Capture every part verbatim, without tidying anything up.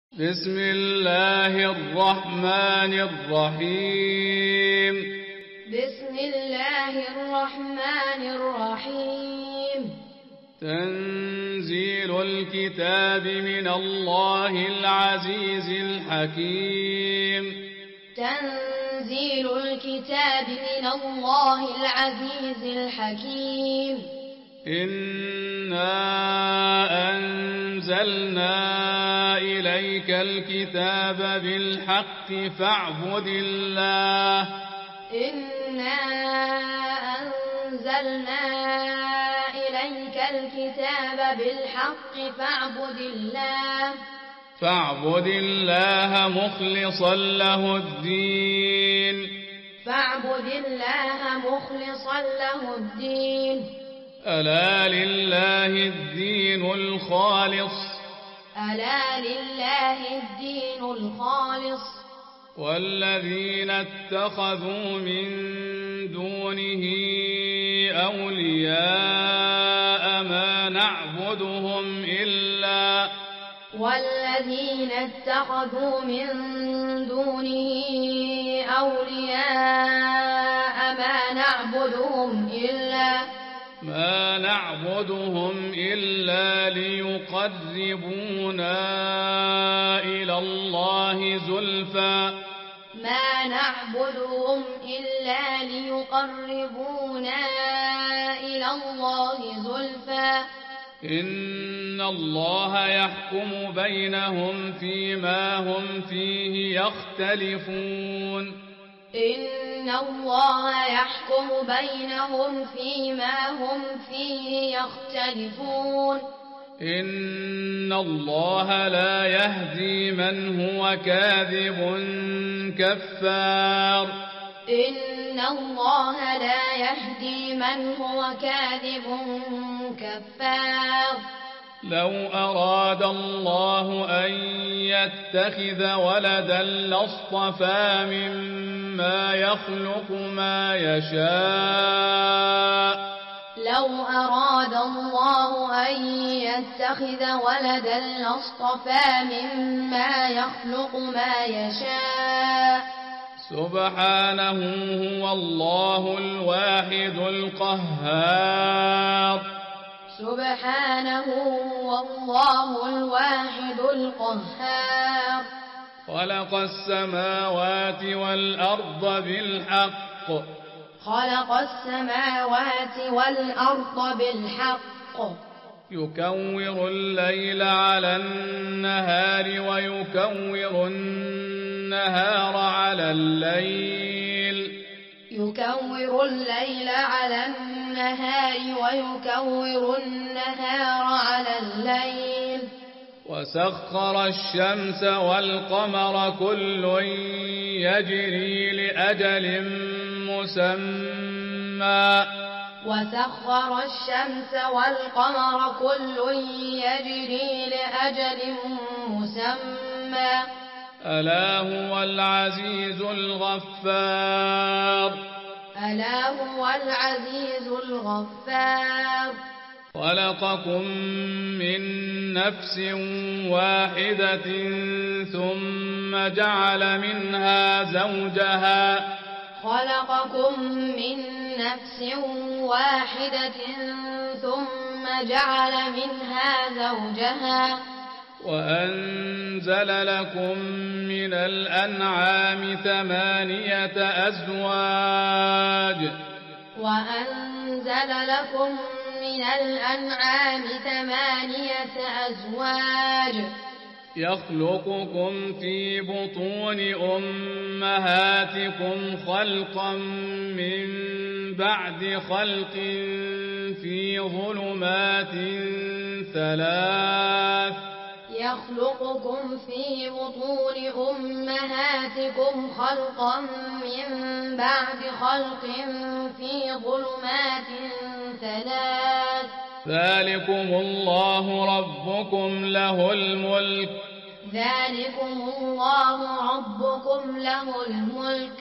بسم الله الرحمن الرحيم بسم الله الرحمن الرحيم تنزيل الكتاب من الله العزيز الحكيم تنزيل الكتاب من الله العزيز الحكيم إنا أنزلنا إليك الكتاب بالحق فاعبد الله إنا أنزلنا إليك الكتاب بالحق فاعبد الله فاعبد الله مخلصا له الدين فاعبد الله مخلصا له الدين ألا لله الدين الخالص ألا لله الدين الخالص والذين اتخذوا من دونه أولياء ما نعبدهم إلا والذين اتخذوا من دونه أولياء ما نعبدهم إلا ما نعبدهم إلا ليقربونا إلى الله زلفى ما نعبدهم إلا ليقربونا إلى الله زلفى إن الله يحكم بينهم فيما هم فيه يختلفون إن الله يحكم بينهم فيما هم فيه يختلفون إن الله لا يهدي من هو كاذب كفار إن الله لا يهدي من هو كاذب كفار لو أراد الله أن يتخذ ولدا لاصطفى مما يخلق ما يشاء لو أراد الله أن يتخذ ولدا لاصطفى مما يخلق ما يشاء سبحانه هو الله الواحد القهار سبحانه هو الله الواحد القهار خلق السماوات والأرض بالحق خلق السماوات والأرض بالحق يكور الليل على النهار ويكور النهار على الليل يكور الليل على النهار ويكور النهار على الليل وسخر الشمس والقمر كل يجري لأجل مسمى وسخر الشمس والقمر كل يجري لأجل مسمى ألا هو العزيز الغفار ألا هو العزيز الغفار خلقكم من نفس واحدة ثم جعل منها زوجها خلقكم من نفس واحدة ثم جعل منها زوجها وأنزل لكم من الأنعام ثمانية أزواج وأنزل لكم من الأنعام ثمانية أزواج يخلقكم في بطون أمهاتكم خلقا من بعد خلق في ظلمات ثلاث يخلقكم في بطون أمهاتكم خلقا من بعد خلق في ظلمات ثلاث ذلكم الله ربكم له الملك ذلكم الله ربكم له الملك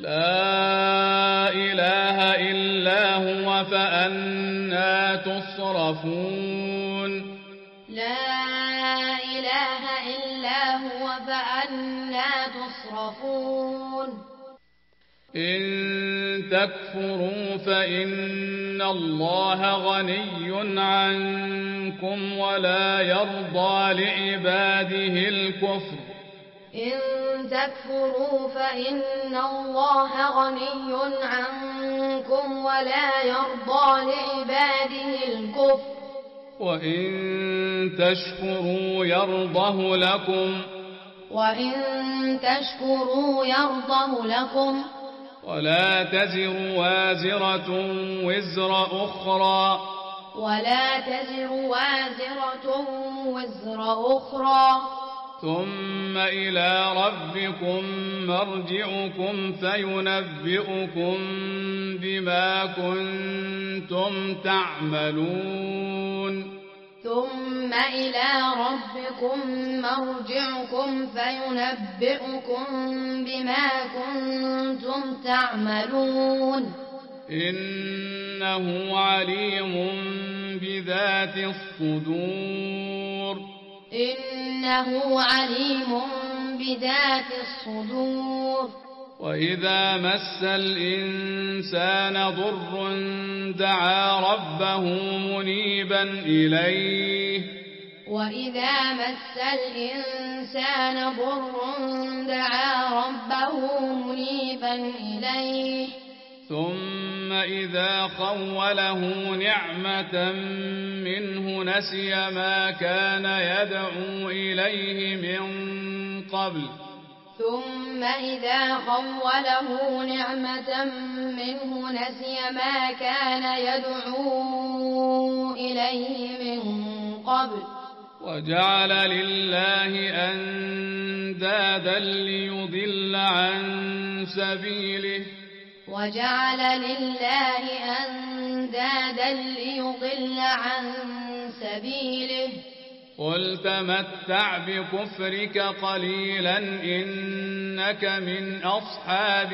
لا إله إلا هو فأنى تصرفون لا إله إلا هو هو فأنا تصرفون إن تكفروا فإن الله غني عنكم ولا يرضى لعباده الكفر إن تكفروا فإن الله غني عنكم ولا يرضى لعباده الكفر وإن تشكروا يرضه لكم وإن تشكروا يرضه لكم ولا تزر وازرة وزر أخرى ولا تزر وازرة وزر أخرى ثم إلى ربكم مرجعكم فينبئكم بما كنتم تعملون ثم إلى ربكم مرجعكم فينبئكم بما كنتم تعملون إنه عليم بذات الصدور إنه عليم بذات الصدور وإذا مس الإنسان ضر دعا ربه منيبا إليه وإذا مس الإنسان ضر دعا ربه منيبا إليه ثم إذا خوله نعمة منه نسي ما كان يدعو إليه من قبل ثم إذا خوله نعمة منه نسي ما كان يدعو إليه من قبل وجعل لله أندادا ليضل عن سبيله وجعل لله أندادا ليضل عن سبيله قل تمتع بكفرك قليلا إنك من أصحاب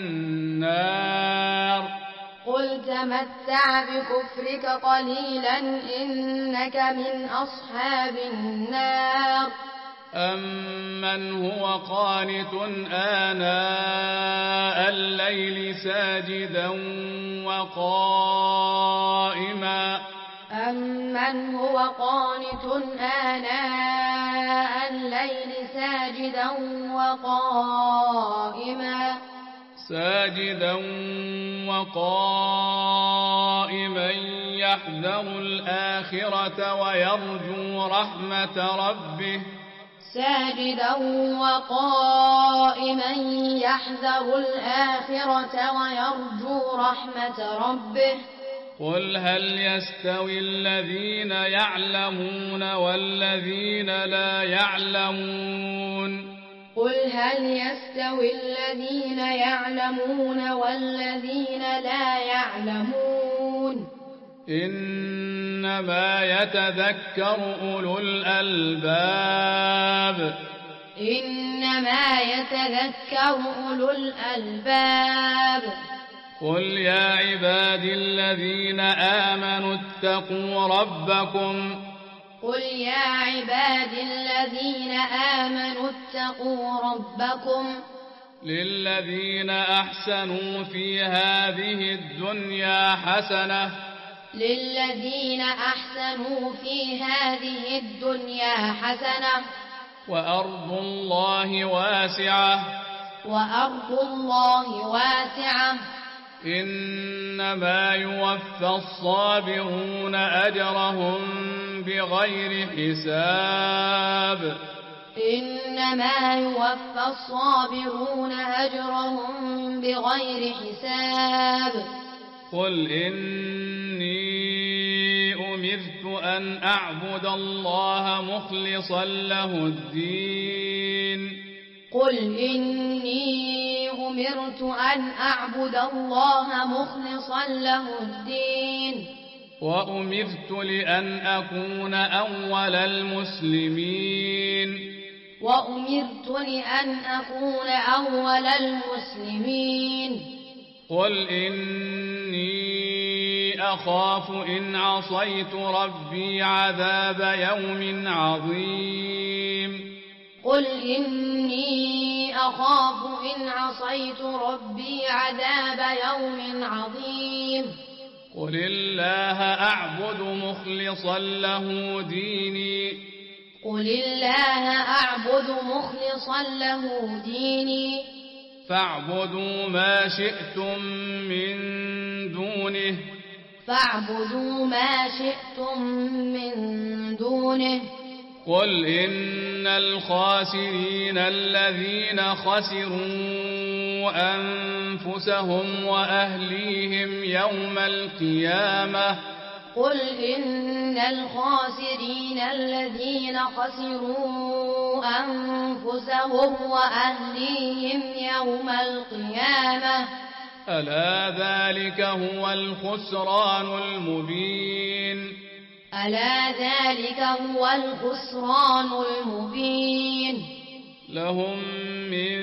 النار قل تمتع بكفرك قليلا إنك من أصحاب النار أمن هو قانت آناء الليل ساجدا وقائما أمن هو قانت آناء الليل ساجدا وقائما ساجدا وقائما يحذر الآخرة ويرجو رحمة ربه ساجدا وقائما يحذر الآخرة ويرجو رحمة ربه قل هل يستوي الذين يعلمون والذين لا يعلمون قل هل يستوي الذين يعلمون والذين لا يعلمون إنما يتذكر أولو الألباب إنما يتذكر أولو الألباب قل يا عبادي الذين آمنوا اتقوا ربكم قل يا عبادي الذين آمنوا اتقوا ربكم للذين أحسنوا في هذه الدنيا حسنة للذين أحسنوا في هذه الدنيا حسنة وأرض الله واسعة وأرض الله واسعة إنما يوفى الصابرون أجرهم بغير حساب إنما يوفى الصابرون أجرهم بغير حساب قل إني أمرت أن أعبد الله مخلصا له الدين قل إني أمرت أن أعبد الله مخلصا له الدين وأمرت لأن أكون أول المسلمين وأمرت لأن أكون أول المسلمين قل إني أخاف إن عصيت ربي عذاب يوم عظيم قل إني أخاف إن عصيت ربي عذاب يوم عظيم قل الله أعبد مخلصا له ديني قل الله أعبد مخلصا له ديني فاعبدوا ما شئتم من دونه فاعبدوا ما شئتم من دونه قل إن الخاسرين الذين خسروا أنفسهم وأهليهم يوم القيامة قل إن الخاسرين الذين خسروا أنفسهم وأهليهم يوم القيامة ألا ذلك هو الخسران المبين ألا ذلك هو الخسران المبين لهم من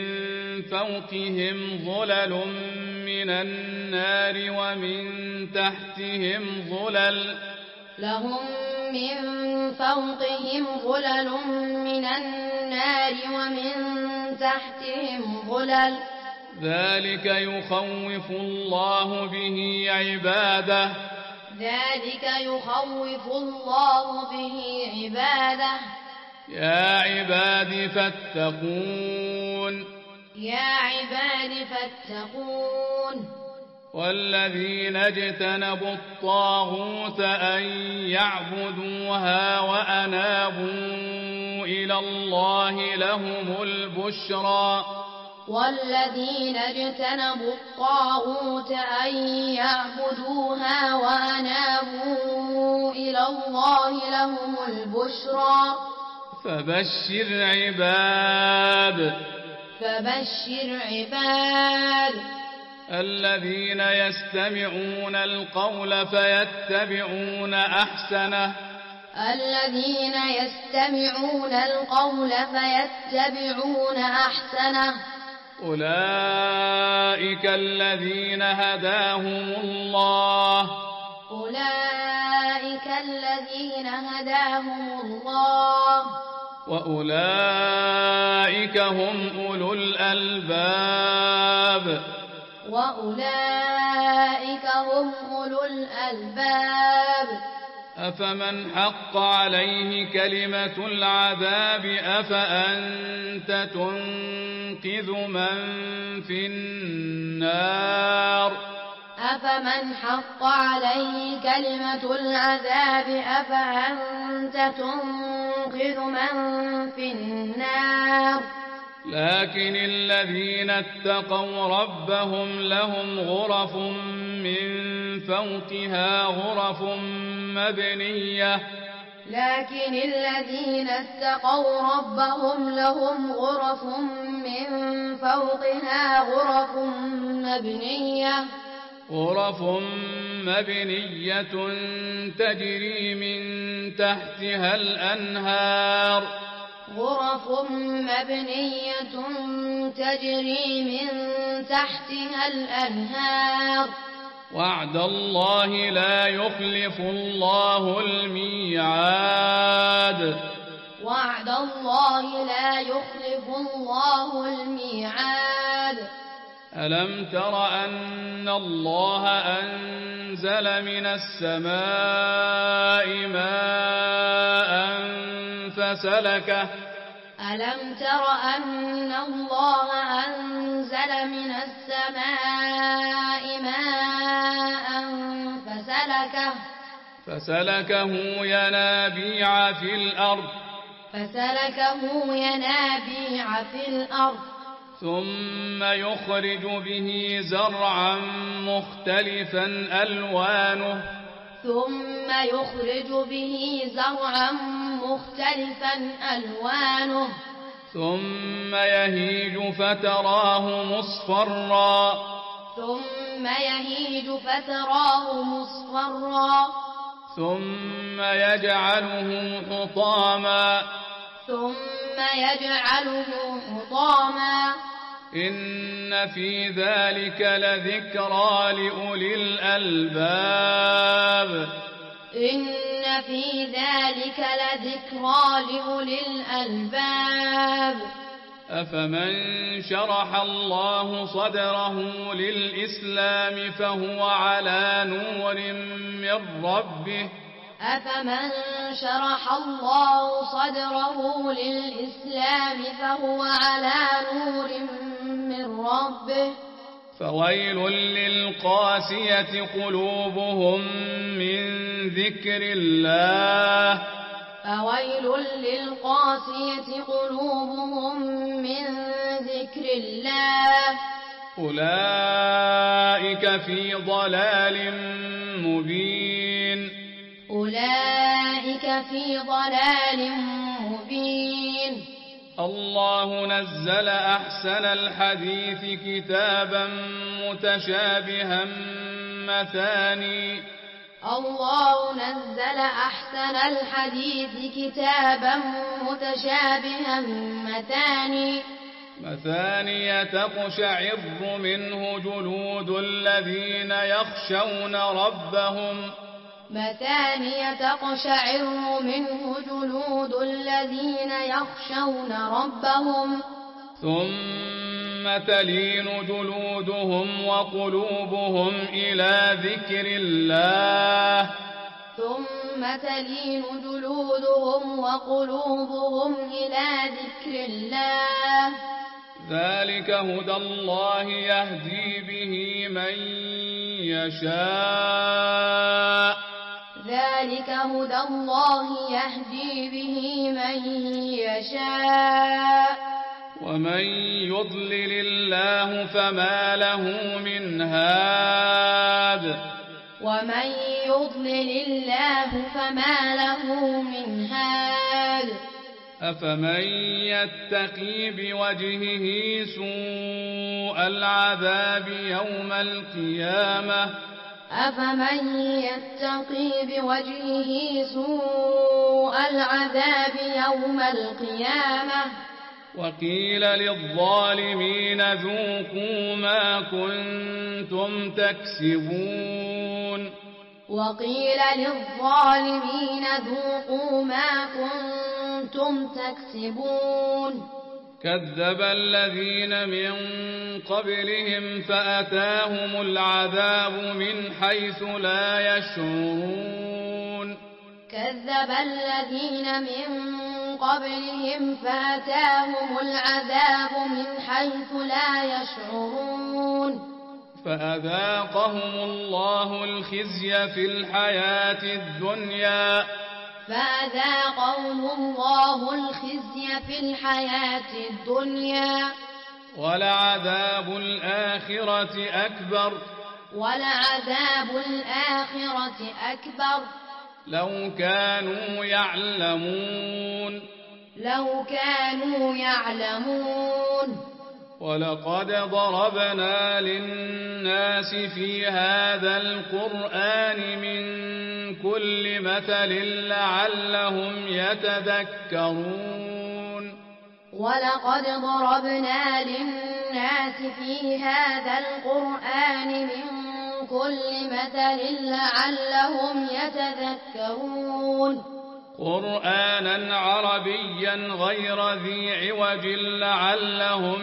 فوقهم ظلل من النار ومن تحتهم ظلل لهم من فوقهم ظلل من النار ومن تحتهم ظلل ذلك يخوف الله به عباده ذلك يخوف الله به عباده يا عباد فاتقون يا عباد فاتقون والذين اجتنبوا الطاغوت أن يعبدوها وأنابوا إلى الله لهم البشرى والذين اجتنبوا الطاغوت أن يعبدوها وأنابوا إلى الله لهم البشرى فبشر عباد فبشر عباد الذين يستمعون القول فيتبعون أحسنه الذين يستمعون القول فيتبعون أحسنه أولئك الذين هداهم الله أولئك الذين هداهم الله وأولئك هم أولو الألباب وأولئك هم أولو الألباب أفمن حق عليه كلمة العذاب أفأنت تنقذ من في النار أفمن حق عليه كلمة العذاب أفأنت تنقذ من في النار لكن الذين اتقوا ربهم لهم غرف من فوقها غرف مبنية لكن الذين اتقوا ربهم لهم غرف من فوقها غرف مبنية غرف مبنية تجري من تحتها الأنهار غرف مبنية تجري من تحتها الأنهار وعد الله لا يخلف الله الميعاد وعد الله لا يخلف الله الميعاد ألم تر أن الله أنزل من السماء ماء فسلكه ألم تر أن الله أنزل من السماء ماء فسلكه فسلكه ينابيع في الأرض فسلكه ينابيع في الأرض ثم يخرج به زرعا مختلفا ألوانه ثم يخرج به زرعا مختلفا ألوانه ثم يهيج فتراه مصفرا ثم يهيج فتراه مصفرا ثم يجعله حطاما ثم يجعله حطاما إن في ذلك لذكرى لأولي الألباب إن في ذلك لذكرى لأولي الألباب أفمن شرح الله صدره للإسلام فهو على نور من ربه أفمن شرح الله صدره للإسلام فهو على نور من ربه فويل للقاسية قلوبهم من ذكر الله فويل للقاسية قلوبهم من ذكر الله أولئك في ضلال مبين أولئك في ضلال مبين الله نزل أحسن الحديث كتابا متشابها مثاني الله نزل أحسن الحديث كتابا متشابها مثاني مثاني تقشعر منه جلود الذين يخشون ربهم مثاني تقشعر منه جلود الذين يخشون ربهم ثم تلين جلودهم وقلوبهم إلى ذكر الله ثم تلين جلودهم وقلوبهم إلى ذكر الله ذلك هدى الله يهدي به من يشاء ذلك هدى الله يهدي به من يشاء ومن يضلل الله فما له من هاد ومن يضلل الله فما له من هاد أفمن يتقي بوجهه سوء العذاب يوم القيامة أفمن يتقي بوجهه سوء العذاب يوم القيامة وقيل للظالمين ذوقوا ما كنتم تكسبون وقيل للظالمين ذوقوا ما كنتم تكسبون كذب الذين من قبلهم فأتاهم العذاب من حيث لا يشعرون كذب الذين من قبلهم فأتاهم العذاب من حيث لا يشعرون فأذاقهم الله الخزي في الحياة الدنيا فأذاقهم الله الخزي في الحياة الدنيا ولعذاب الآخرة أكبر ولعذاب الآخرة أكبر لو كانوا يعلمون لو كانوا يعلمون ولقد ضربنا للناس في هذا القرآن من كل مثل لعلهم يتذكرون ولقد ضربنا للناس في هذا القرآن من كل مثل لعلهم يتذكرون قرآنا عربيا غير ذي عوج لعلهم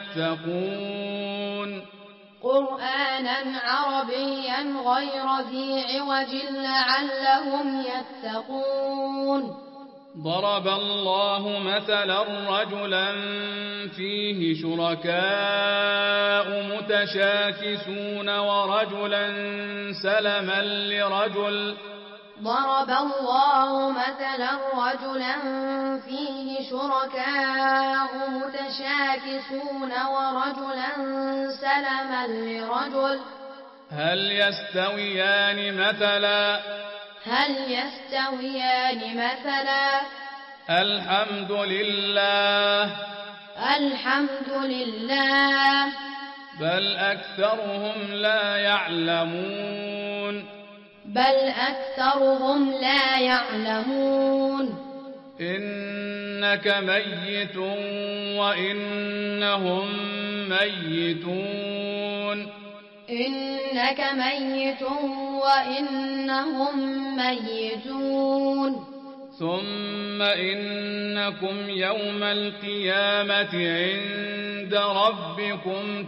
يتقون قرآنا عربيا غير ذي عوج لعلهم يتقون ضرب الله مثلا رجلا فيه شركاء متشاكسون ورجلا سلما لرجل ضرب الله مثلا رجلا فيه شركاء متشاكسون ورجلا سلما لرجل هل يستويان مثلا هل يستويان مثلا الحمد لله الحمد لله بل أكثرهم لا يعلمون بل أكثرهم لا يعلمون إنك ميت وإنهم ميتون إنك ميت وإنهم ميتون ثم إنكم يوم القيامة عند ربكم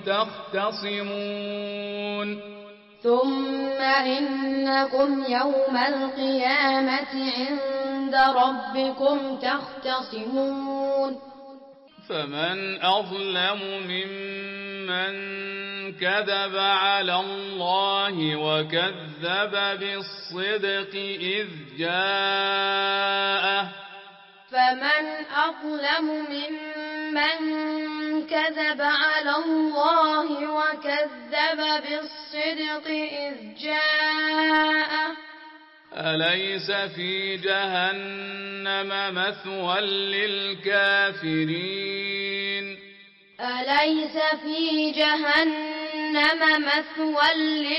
تختصمون ثم إنكم يوم القيامة عند ربكم تختصمون فمن أظلم ممن كذب على الله وكذب بالصدق إذ جاءه فمن أظلم ممن كذب على الله وكذب بالصدق إذ جاءه أليس في جهنم مثوى للكافرين أليس في جهنم مثوى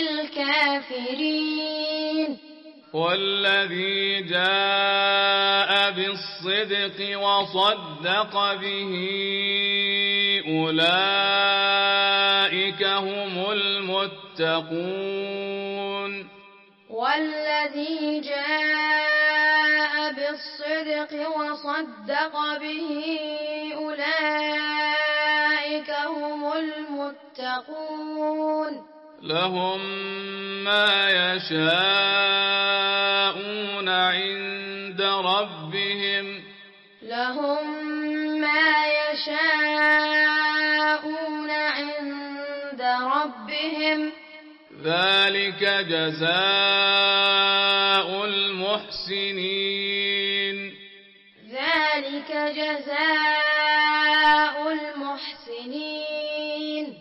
للكافرين والذي جاء بالصدق وصدق به أولئك هم المتقون والذي جاء بالصدق وصدق به أولئك هم المتقون لهم ما يشاءون عند ربهم لهم ما يشاءون عند ربهم ذلك جزاء المحسنين ذلك جزاء المحسنين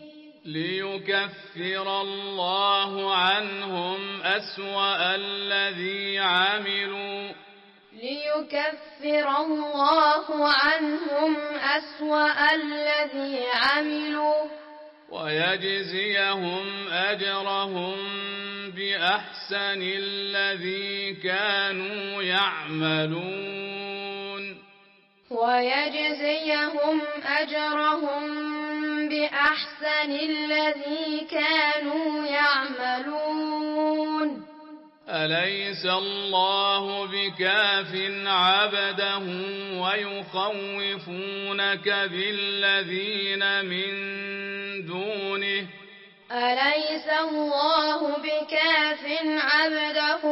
ليكفر الله عنهم أسوأ الذي عملوا ليكفر الله عنهم أسوأ الذي عملوا ويجزيهم أجرهم بأحسن الذي كانوا يعملون ويجزيهم أجرهم بأحسن الذي كانوا يعملون أليس الله بكاف عبده ويخوفونك بالذين من دونه أليس الله بكاف عبده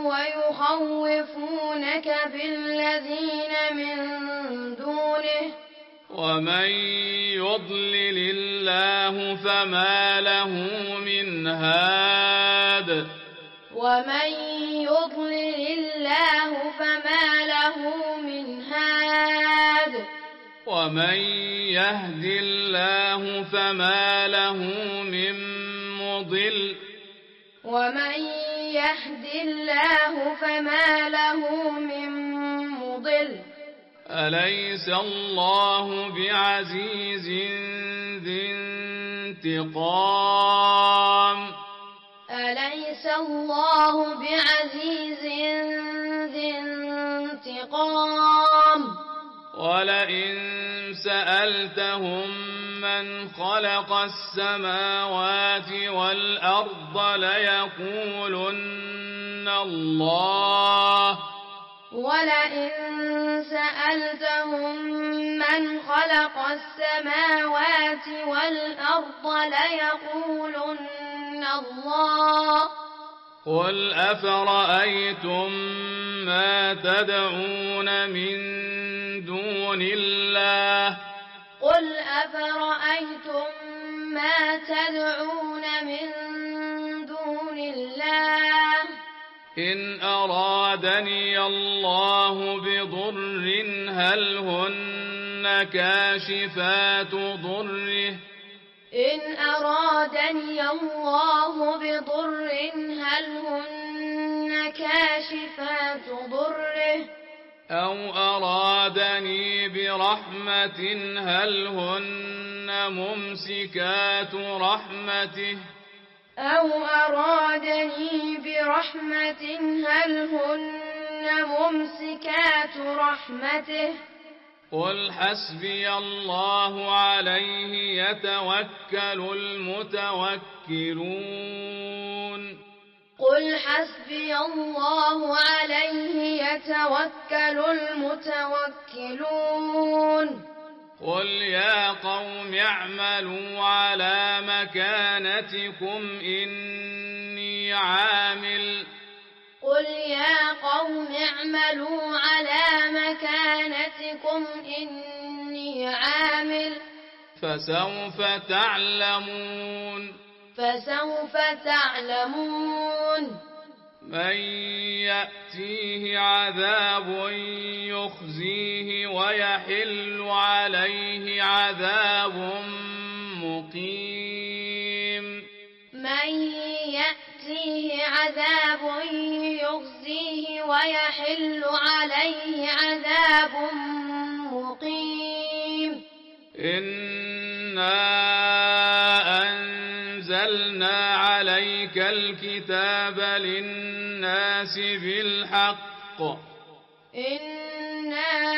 ويخوفونك بالذين من دونه ومن يضلل الله فما له من هاد ومن يضلل الله فما له من هاد ومن يهد الله فما له من مضل ومن يهد الله فما له من مضل أليس الله بعزيز ذي انتقام أليس الله بعزيز ذي انتقام ولئن سألتهم من خلق السماوات والأرض ليقولن الله ولئن سألتهم من خلق السماوات والأرض ليقولن الله قل أفرأيتم ما تدعون من دون الله قل أفرأيتم ما تدعون من دون الله إن أرادني الله بضر هل هن كاشفات ضره إن أرادني الله بضر هل هن كاشفات ضره أو أرادني برحمة هل هن ممسكات رحمته أو أرادني برحمة هل هن ممسكات رحمته قل حسبي الله عليه يتوكل المتوكلون قل حسبي الله عليه يتوكل المتوكلون قل يا قوم اعملوا على مكانتكم إني عامل قل يا قوم اعملوا على مكانتكم إني عامل فسوف تعلمون فسوف تعلمون من يأتيه عذاب يخزيه ويحل عليه عذاب مقيم من يأتيه عذاب يخزيه ويحل عليه عذاب مقيم إنا أنزلنا عليك الكتاب للناس بالحق إنا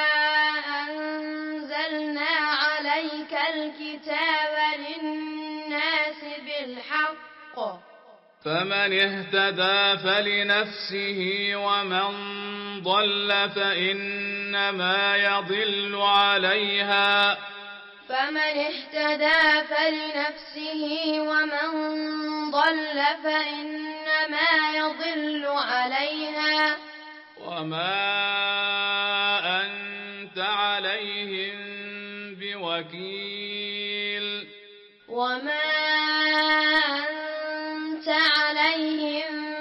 أنزلنا عليك الكتاب للناس بالحق فمن اهتدى فلنفسه ومن ضل فإنما يضل عليها فمن اهتدى فلنفسه ومن ضل فإنما يضل عليها وما أنت عليهم بوكيل وما أنت عليهم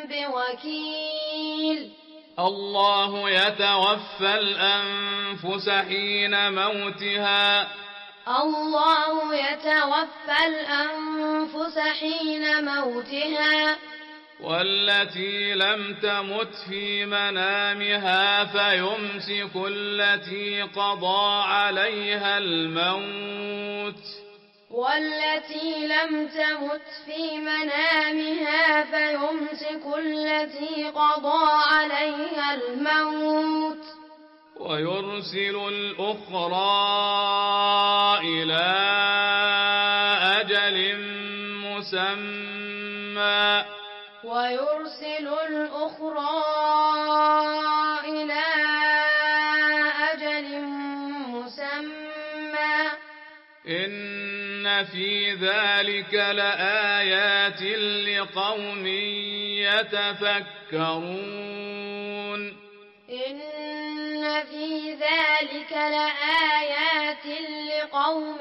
بوكيل الله يتوفى الأنفس حين موتها الله يتوفى الأنفس حين موتها والتي لم تمت في منامها فيمسك التي قضى عليها الموت والتي لم تمت في منامها فيمسك التي قضى عليها الموت ويرسل الأخرى إلى أجل مسمى ويرسل الأخرى إلى أجل مسمى إن في ذلك لآيات لقوم يتفكرون إن في ذلك لآيات لقوم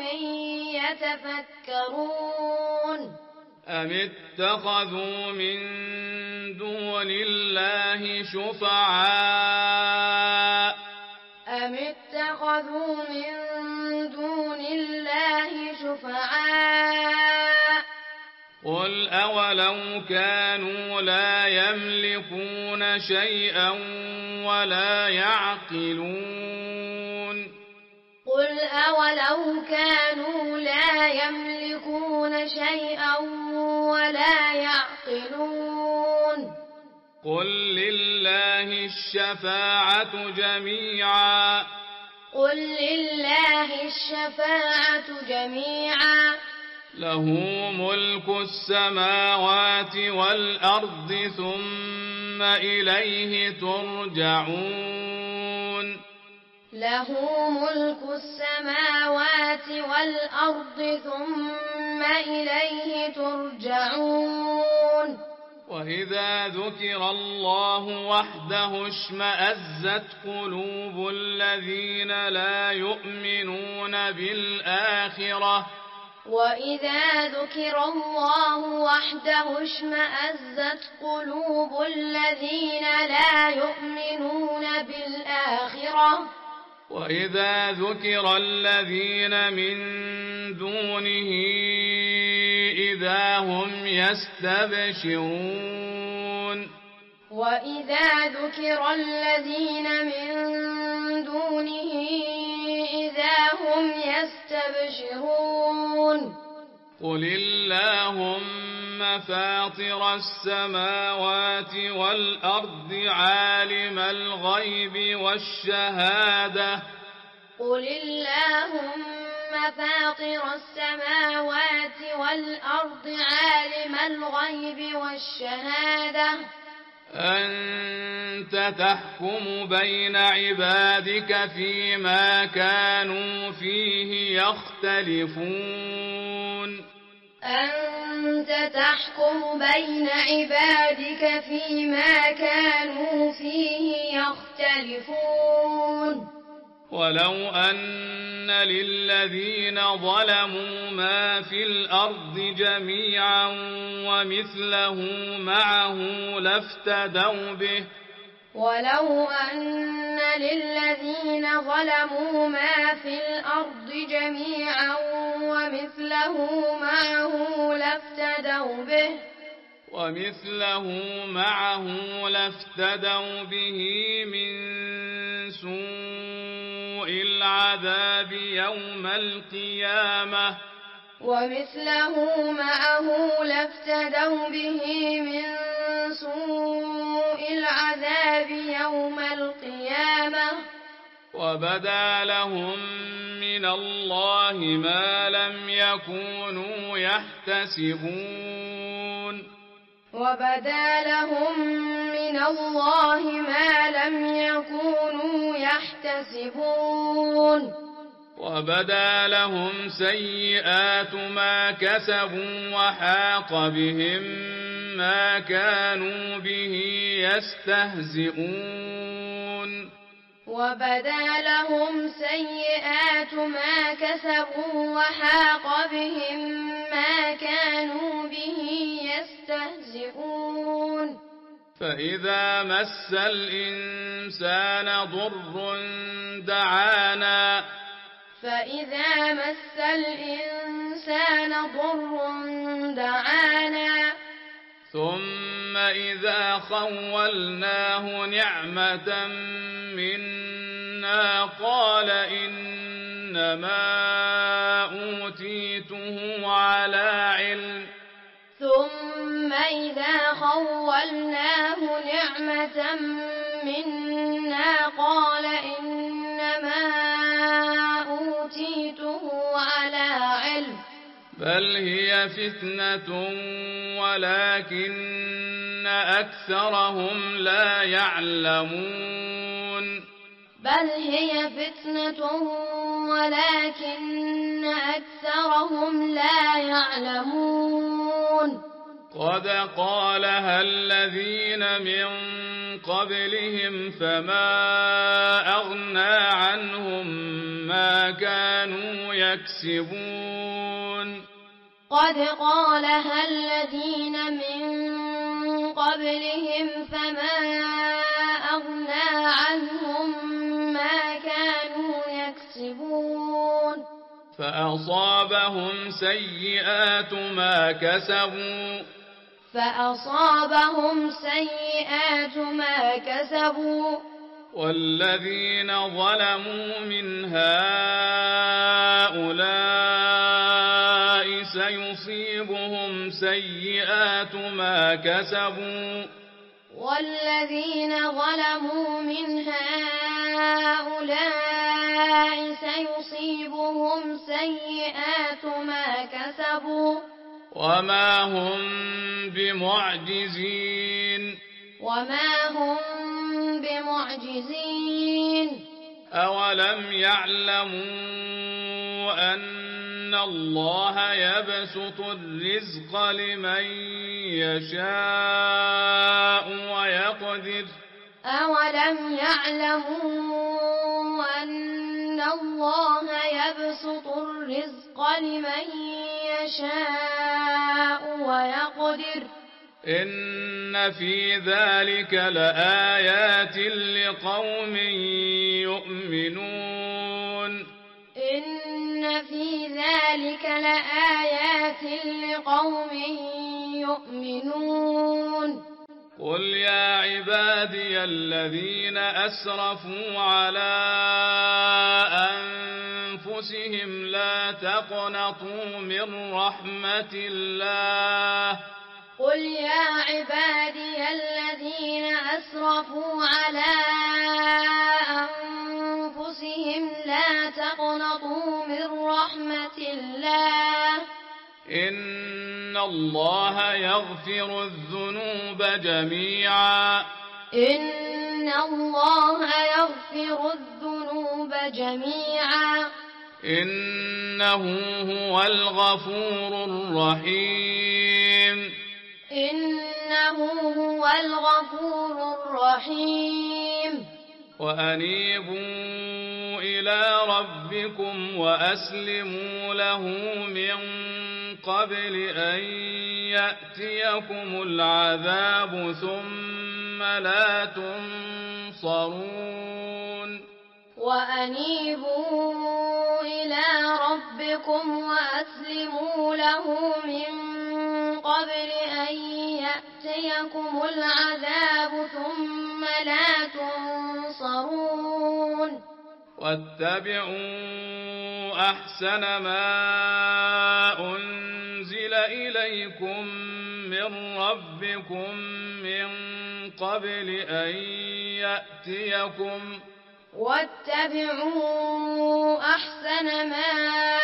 يتفكرون أم اتخذوا من دون الله شفعاء أم اتخذوا من دون الله شفعاء قل أولو كانوا لا يملكون شيئا ولا يعقلون قل أولو كانوا لا يملكون شيئا ولا يعقلون قل لله الشفاعة جميعا قل لله الشفاعة جميعا له ملك السماوات والأرض ثم إليه ترجعون له ملك السماوات والأرض ثم إليه ترجعون وإذا ذكر الله وحده اشمأزت قلوب الذين لا يؤمنون بالآخرة وإذا ذكر الله وحده اشمأزت قلوب الذين لا يؤمنون بالآخرة وإذا ذكر الذين من دونه إذا هم يستبشرون وإذا ذكر الذين من دونه إذا هم يستبشرون قل اللهم فاطر السماوات والأرض عالم الغيب والشهادة قل اللهم فاطر السماوات والأرض عالم الغيب والشهادة أنت تحكم بين عبادك فيما كانوا فيه يختلفون أنت تحكم بين عبادك فيما كانوا فيه يختلفون ولو أن للذين ظلموا ما في الأرض جميعا ومثله معه لافتدوا به ولو أن للذين ظلموا ما في الأرض جميعا ومثله معه لافتدوا به ومثله معه لافتدوا به من سوء العذاب يوم القيامة ومثله معه لافتدوا به من سوء العذاب يوم القيامة وبدا لهم من الله ما لم يكونوا يحتسبون وبدا لهم من الله ما لم يكونوا يحتسبون وبدا لهم سيئات ما كسبوا وحاق بهم ما كانوا به يستهزئون وبدا لهم سيئات ما كسبوا وحاق بهم ما كانوا به يستهزئون فإذا مس الإنسان ضر دعانا فإذا مس الإنسان ضر دعانا ثم إذا خولناه نعمة منا قال إنما أوتيته على علم ثم إذا خولناه نعمة منا قال إنما أوتيته على علم بل هي فتنة ولكن أكثرهم لا يعلمون بل هي فتنة ولكن أكثرهم لا يعلمون قد قالها الذين من قبلهم فما أغنى عنهم ما كانوا يكسبون قد قالها الذين من قبلهم فما أغنى عنهم ما كانوا يكسبون فأصابهم سيئات ما كسبوا فأصابهم سيئات ما كسبوا والذين ظلموا من هؤلاء سيصيبهم سيئات ما كسبوا والذين ظلموا من هؤلاء سيصيبهم سيئات ما كسبوا وما هم بمعجزين وما هم بمعجزين أولم يعلموا أن الله يبسط الرزق لمن يشاء ويقدر أولم يعلموا أن الله يبسط الرزق لمن يشاء ويقدر إن في ذلك لآيات لقوم يؤمنون إن في ذلك لآيات لقوم يؤمنون قل يا عبادي الذين أسرفوا على أنفسهم لا تقنطوا من رحمة الله قل يا عبادي الذين أسرفوا على أنفسهم لا إن الله يغفر الذنوب جميعا إن الله يغفر الذنوب جميعا إنه هو الغفور الرحيم إنه هو الغفور الرحيم وأنيبوا إلى ربكم وأسلموا له من قبل أن يأتيكم العذاب ثم لا تنصرون وأنيبوا إلى ربكم وأسلموا له من قبل أن يأتيكم العذاب ثم لا تنصرون واتبعوا أحسن ما أنزل إليكم من ربكم من قبل أن يأتيكم واتبعوا أحسن ما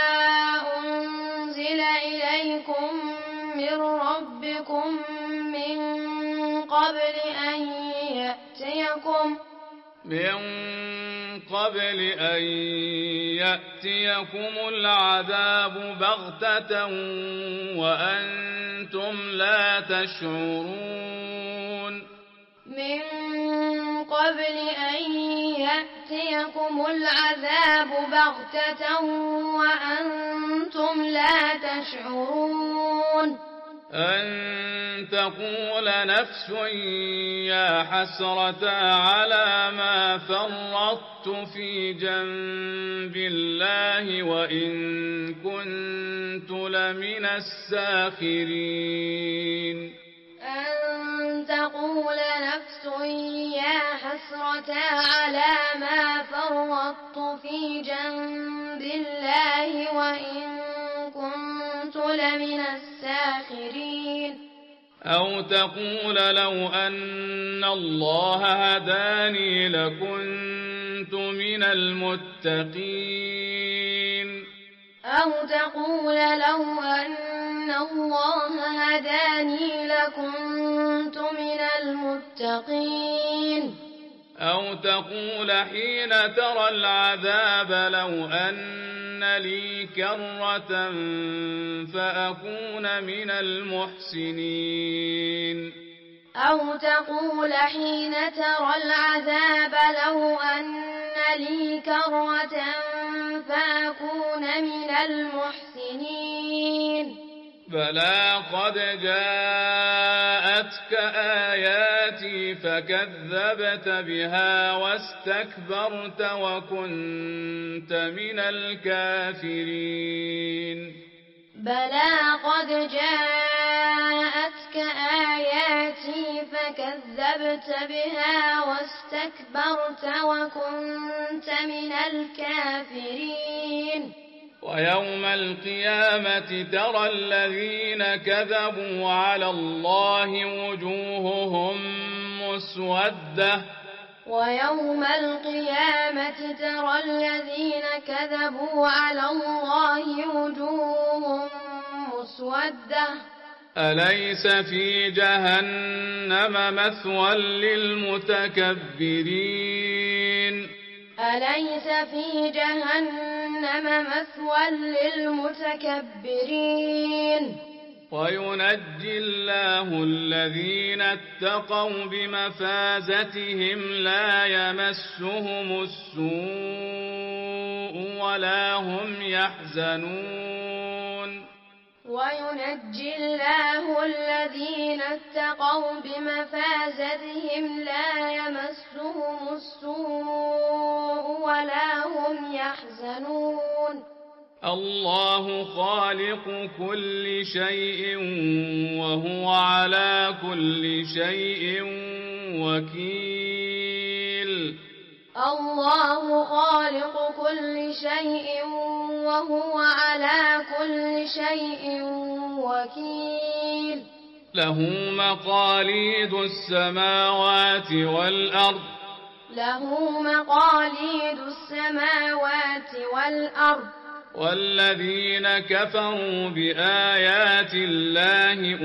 أنزل إليكم من ربكم من قبل أن يأتيكم من قبل أن يأتيكم العذاب بغتة وأنتم لا تشعرون من قبل أن يأتيكم العذاب بغتة وأنتم لا تشعرون أن تقول نفس يا حسرة على ما فرطت في جنب الله وإن كنت لمن الساخرين أن تقول نفس يا حسرة على ما فرطت في جنب الله وإن كنت لمن الساخرين أو تقول لو أن الله هداني لكنت من المتقين أو تقول لو أن الله هداني لكنت من المتقين أو تقول حين ترى العذاب لو أن لي كرة فأكون من المحسنين أو تقول حين ترى العذاب لو أن لي كرة فأكون من المحسنين بلى قد جاءتك آياتي فكذبت بها واستكبرت وكنت من الكافرين بلى قد جاءتك آياتي فكذبت بها واستكبرت وكنت من الكافرين ويوم القيامة ترى الذين كذبوا على الله وجوههم مسودة ويوم القيامة ترى الذين كذبوا على الله وجوههم مسودة أليس في جهنم مثوى للمتكبرين أليس في جهنم مثوى للمتكبرين وينجي الله الذين اتقوا بمفازتهم لا يمسهم السوء ولا هم يحزنون وينجي الله الذين اتقوا بمفازتهم لا يمسهم السوء ولا هم يحزنون الله خالق كل شيء وهو على كل شيء وكيل الله خالق كل شيء وهو على كل شيء وكيل له مقاليد السماوات والأرض له مقاليد السماوات والأرض والذين كفروا بآيات الله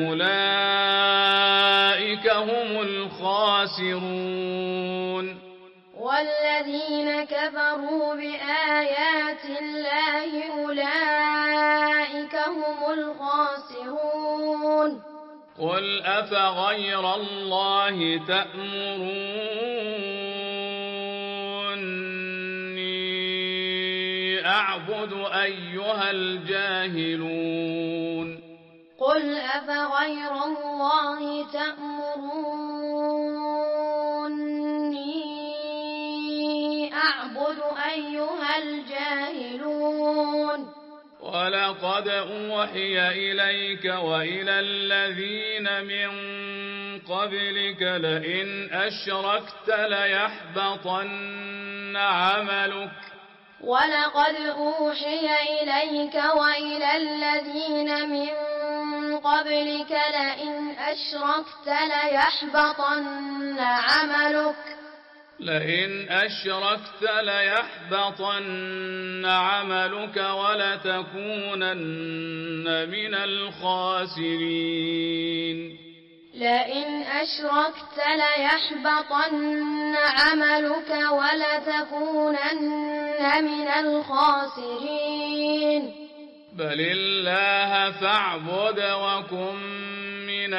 أولئك هم الخاسرون والذين كفروا بآيات الله أولئك هم الخاسرون قل أفغير الله تأمروني أعبد أيها الجاهلون قل أفغير الله تأمروني أعبد أيها الجاهلون ولقد أوحي إليك وإلى الذين من قبلك لئن أشركت ليحبطن عملك ولقد أوحي إليك وإلى الذين من قبلك لئن أشركت ليحبطن عملك لئن أشركت ليحبطن عملك ولتكونن من الخاسرين لئن أشركت ليحبطن عملك ولتكونن من الخاسرين بل الله فاعبد وكن من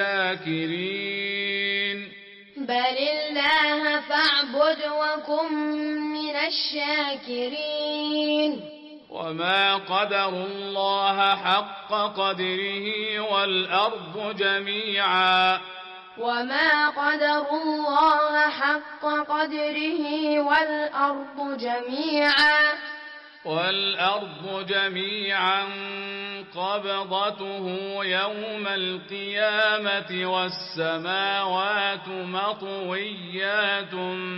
الشاكرين بل الله فاعبد وكن من الشاكرين وما قدروا الله حق قدره والأرض جميعا وما قدروا الله حق قدره والأرض جميعا والأرض جميعا قبضته يوم القيامة والسماوات مطويات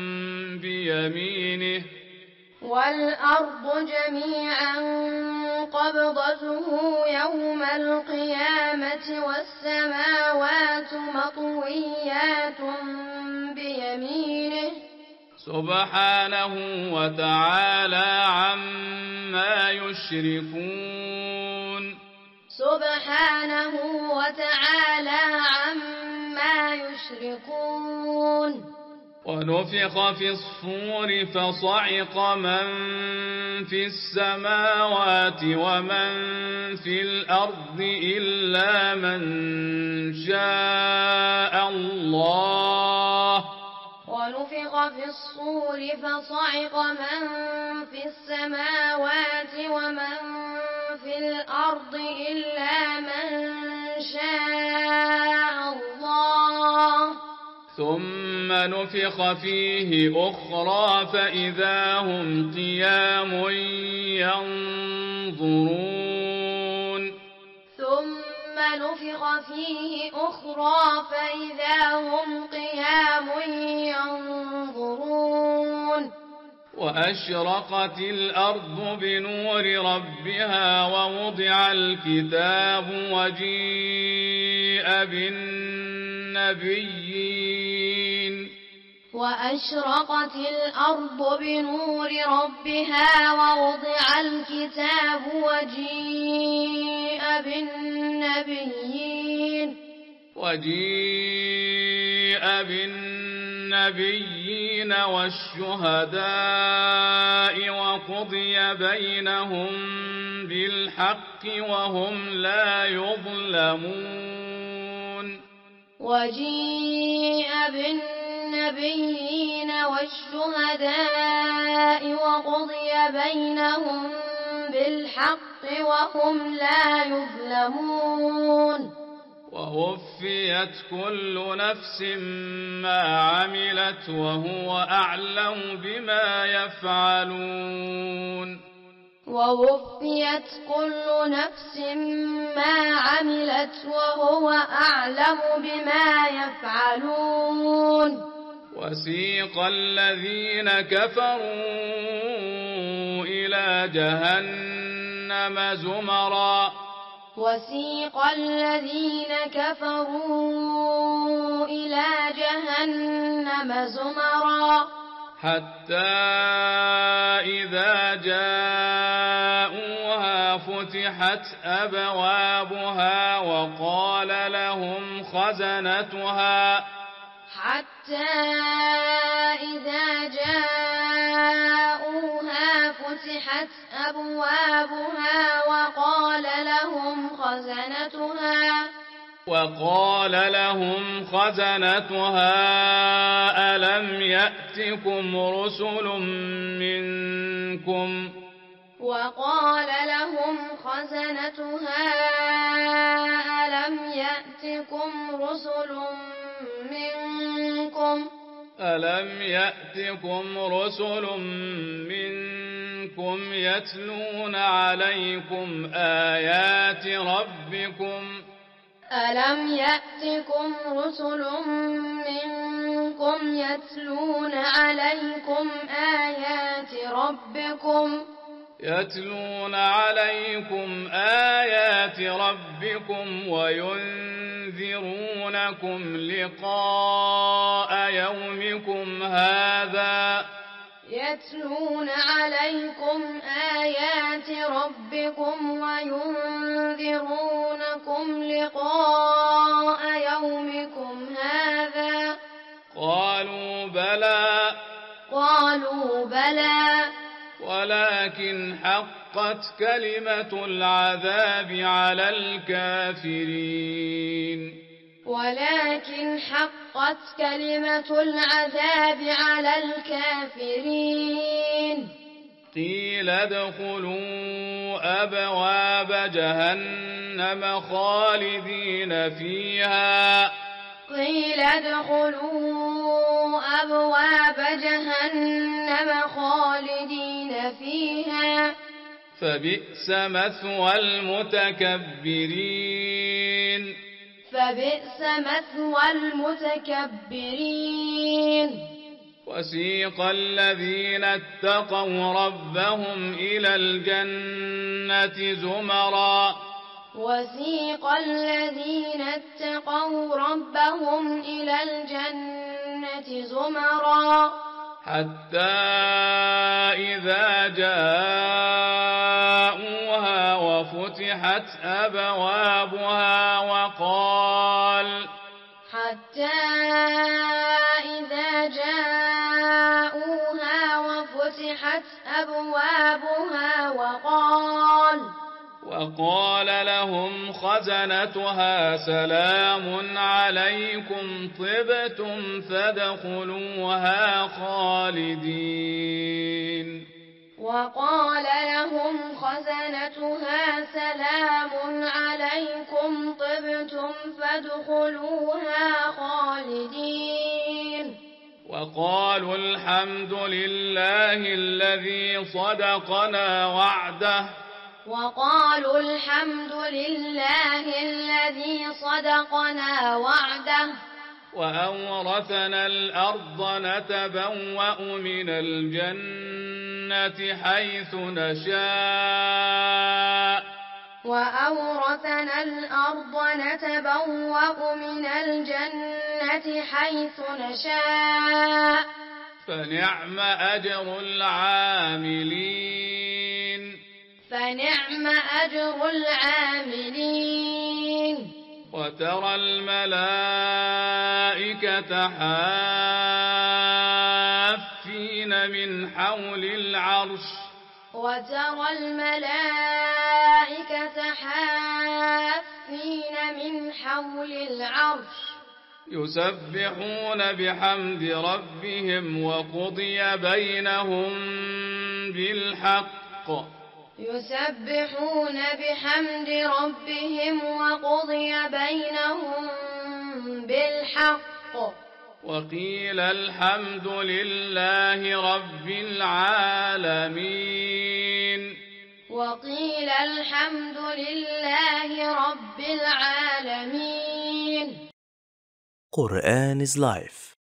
بيمينه والأرض جميعا قبضته يوم القيامة والسماوات مطويات بيمينه سبحانه وتعالى عما يشركون سبحانه وتعالى عما يشركون ونفخ في الصور فصعق من في السماوات ومن في الأرض إلا من شاء الله ونفخ في الصور فصعق من في السماوات ومن في الأرض إلا من شاء الله ثم نفخ فيه أخرى فإذا هم قيام ينظرون ثم نفخ فيه أخرى فإذا هم قيام ينظرون وأشرقت الأرض بنور ربها ووضع الكتاب وجيء بالنبيين وأشرقت الأرض بنور ربها ووضع الكتاب وجيء بالنبيين وجيء بالنبيين والشهداء وقضي بينهم بالحق وهم لا يظلمون وجيء بالنبيين والشهداء وقضي بينهم بالحق وهم لا يظلمون ووفيت كل نفس ما عملت وهو أعلم بما يفعلون ووفيت كل نفس ما عملت وهو أعلم بما يفعلون وسيق الذين كفروا إلى جهنم زمرا وسيق الذين كفروا إلى جهنم زمرا حتى إذا جاءوا وفتحت أبوابها وقال لهم خزنتها حتى إذا جاءوها فتحت أبوابها وقال لهم خزنتها وقال لهم خزنتها ألم يأتكم رسل منكم وقال لهم خزنتها ألم يأتكم رسل منكم ألم يأتكم رسل منكم يتلون عليكم آيات ربكم ألم يأتكم رسل منكم يتلون عليكم آيات ربكم يتلون عليكم آيات ربكم وينذرونكم لقاء يومكم هذا يتلون عليكم آيات ربكم وينذرونكم لقاء يومكم هذا قالوا بلى قالوا بلى ولكن حقت كلمة العذاب على الكافرين ولكن حقت كلمة العذاب على الكافرين قيل ادخلوا أبواب جهنم خالدين فيها قيل ادخلوا أبواب جهنم خالدين فيها فبئس مثوى المتكبرين فبئس مثوى المتكبرين وسيق الذين اتقوا ربهم إلى الجنة زمرا وسيق الذين اتقوا ربهم إلى الجنة زمرا حتى إذا جاءوها وفتحت أبوابها وقال حتى إذا جاءوها وفتحت أبوابها وقال وقال لهم خزنتها سلام عليكم طبتم فادخلوها خالدين وقال لهم خزنتها سلام عليكم طبتم فادخلوها خالدين وقالوا الحمد لله الذي صدقنا وعده وقالوا الحمد لله الذي صدقنا وعده وأورثنا الأرض نتبوأ من الجنة حيث نشاء وأورثنا الأرض نتبوأ من الجنة حيث نشاء فنعم أجر العاملين فنعم أجر العاملين وترى الملائكة حافين من حول العرش وترى الملائكة حافين من حول العرش يسبحون بحمد ربهم وقضي بينهم بالحق يسبحون بحمد ربهم وقضي بينهم بالحق وقيل الحمد لله رب العالمين وقيل الحمد لله رب العالمين. Quran is life.